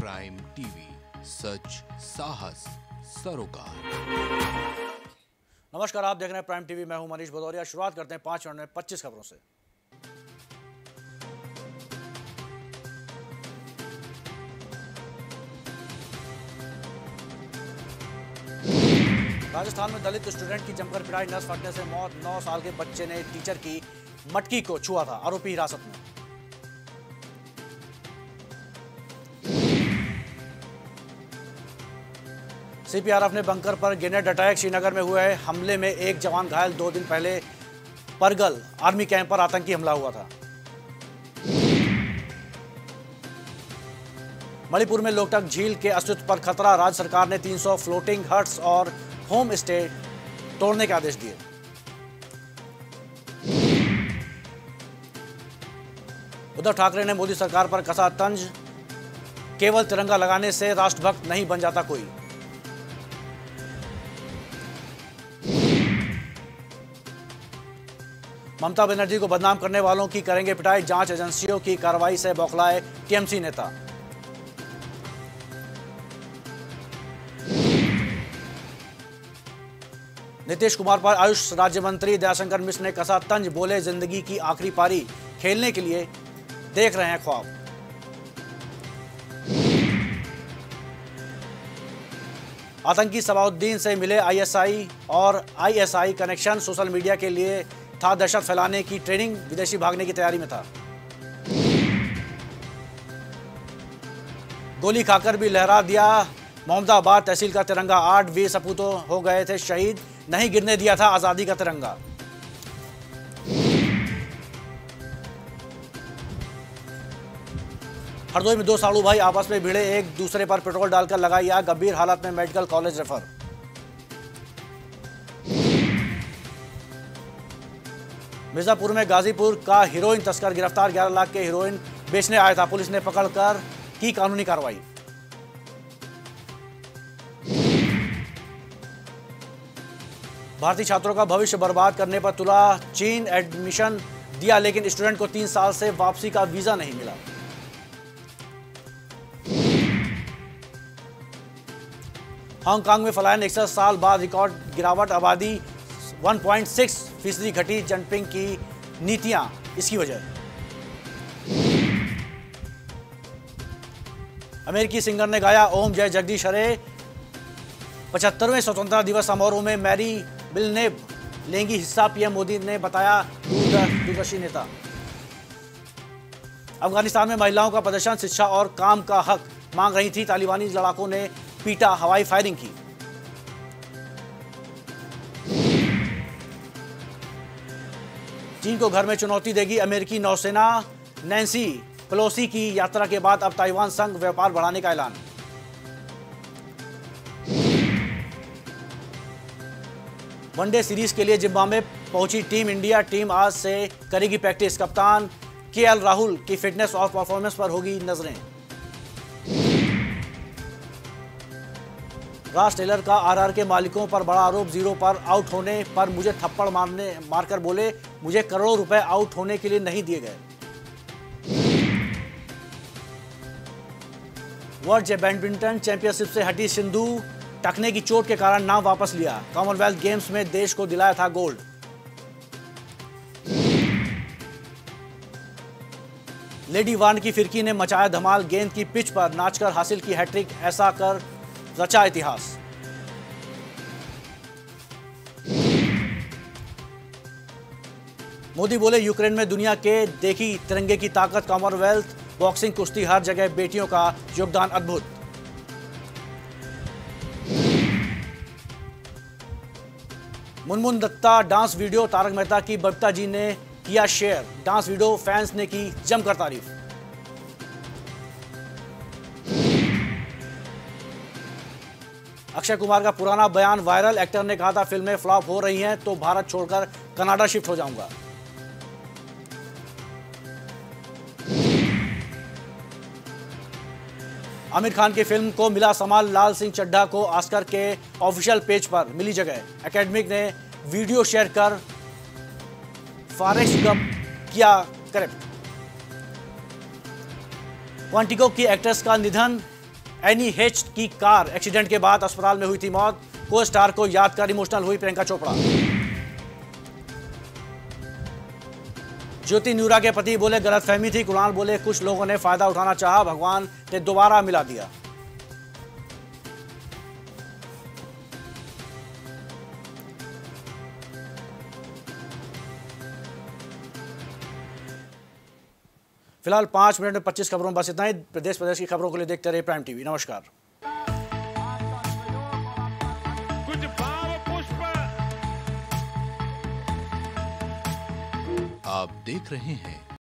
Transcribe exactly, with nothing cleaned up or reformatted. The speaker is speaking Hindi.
प्राइम टीवी, सच साहस सरोकार। नमस्कार, आप देख रहे हैं प्राइम टीवी। मैं हूं मनीष भदौरिया। शुरुआत करते हैं पांच मिनट में पच्चीस खबरों से। राजस्थान में दलित स्टूडेंट की जमकर पिटाई, नस फटने से मौत। नौ साल के बच्चे ने टीचर की मटकी को छुआ था, आरोपी हिरासत में। सीपीआरएफ ने बंकर पर ग्रेनेड अटैक। श्रीनगर में हुए हमले में एक जवान घायल। दो दिन पहले परगल आर्मी कैंप पर आतंकी हमला हुआ था। मणिपुर में लोकटक झील के अस्तित्व पर खतरा। राज्य सरकार ने तीन सौ फ्लोटिंग हट्स और होम स्टे तोड़ने के आदेश दिए। उद्धव ठाकरे ने मोदी सरकार पर कसा तंज। केवल तिरंगा लगाने से राष्ट्रभक्त नहीं बन जाता कोई। ममता बनर्जी को बदनाम करने वालों की करेंगे पिटाई। जांच एजेंसियों की कार्रवाई से बौखलाए टीएमसी नेता। नीतीश कुमार पर आयुष राज्य मंत्री दयाशंकर मिश्र ने कसा तंज। बोले, जिंदगी की आखिरी पारी खेलने के लिए देख रहे हैं ख्वाब। आतंकी सलाउद्दीन से मिले आईएसआई और आईएसआई कनेक्शन। सोशल मीडिया के लिए था दहशत फैलाने की ट्रेनिंग। विदेशी भागने की तैयारी में था। गोली खाकर भी लहरा दिया मोहम्मदाबाद तहसील का तिरंगा। आठ वीर सपूतों हो गए थे शहीद। नहीं गिरने दिया था आजादी का तिरंगा। हरदोई में दो साड़ू भाई आपस में भिड़े। एक दूसरे पर पेट्रोल डालकर लगाई आग। गंभीर हालत में मेडिकल कॉलेज रेफर। मिर्जापुर में गाजीपुर का हीरोइन तस्कर गिरफ्तार। ग्यारह लाख के हीरोइन बेचने आया था। पुलिस ने पकड़कर की कानूनी कार्रवाई। भारतीय छात्रों का भविष्य बर्बाद करने पर तुला चीन। एडमिशन दिया लेकिन स्टूडेंट को तीन साल से वापसी का वीजा नहीं मिला। हांगकांग में फलायन इकसठ साल बाद रिकॉर्ड गिरावट। आबादी एक पॉइंट छह फीसदी घटी। जिनपिंग की नीतियां इसकी वजह। अमेरिकी सिंगर ने गाया ओम जय जगदीश हरे। पचहत्तरवें स्वतंत्रता दिवस समारोह में मैरी बिलनेव लेंगी हिस्सा। पीएम मोदी ने बताया दूरदर्शी नेता। अफगानिस्तान में महिलाओं का प्रदर्शन। शिक्षा और काम का हक मांग रही थी। तालिबानी लड़ाकों ने पीटा, हवाई फायरिंग की। चीन को घर में चुनौती देगी अमेरिकी नौसेना। नैन्सी पेलोसी की यात्रा के बाद अब ताइवान संग व्यापार बढ़ाने का ऐलान। वनडे सीरीज के लिए जिम्बाब्वे पहुंची टीम इंडिया। टीम आज से करेगी प्रैक्टिस। कप्तान केएल राहुल की फिटनेस और परफॉर्मेंस पर होगी नजरें। राज टेलर का आरआर के मालिकों पर बड़ा आरोप। जीरो पर आउट होने पर मुझे थप्पड़ मारने मारकर बोले, मुझे करोड़ों रुपए आउट होने के लिए नहीं दिए गए। वर्ल्ड बैडमिंटन चैंपियनशिप से हटी सिंधु। टखने की चोट के कारण नाम वापस लिया। कॉमनवेल्थ गेम्स में देश को दिलाया था गोल्ड। लेडी वार्न की फिरकी ने मचाया धमाल। गेंद की पिच पर नाचकर हासिल की हैट्रिक। ऐसा कर रचा इतिहास। मोदी बोले, यूक्रेन में दुनिया के देखी तिरंगे की ताकत। कॉमनवेल्थ बॉक्सिंग कुश्ती हर जगह बेटियों का योगदान अद्भुत। Munmun Dutta dance video. तारक मेहता की बबीता जी ने किया शेयर। डांस वीडियो फैंस ने की जमकर तारीफ। अक्षय कुमार का पुराना बयान वायरल। एक्टर ने कहा था फिल्में फ्लॉप हो रही हैं तो भारत छोड़कर कनाडा शिफ्ट हो जाऊंगा। आमिर खान की फिल्म को मिला सम्मान। लाल सिंह चड्ढा को ऑस्कर के ऑफिशियल पेज पर मिली जगह। एकेडमिक ने वीडियो शेयर कर फॉरेस्ट गंप किया करेक्ट। क्वांटिको की एक्ट्रेस का निधन। एनी हेच की कार एक्सीडेंट के बाद अस्पताल में हुई थी मौत। को स्टार को याद कर इमोशनल हुई प्रियंका चोपड़ा। ज्योति न्यूरा के पति बोले गलतफहमी थी। कुणाल बोले कुछ लोगों ने फायदा उठाना चाहा, भगवान ने दोबारा मिला दिया। फिलहाल पांच मिनट में पच्चीस खबरों बस इतना ही। प्रदेश प्रदेश की खबरों के लिए देखते रहिए प्राइम टीवी। नमस्कार। कुछ भाव पुष्प। आप देख रहे हैं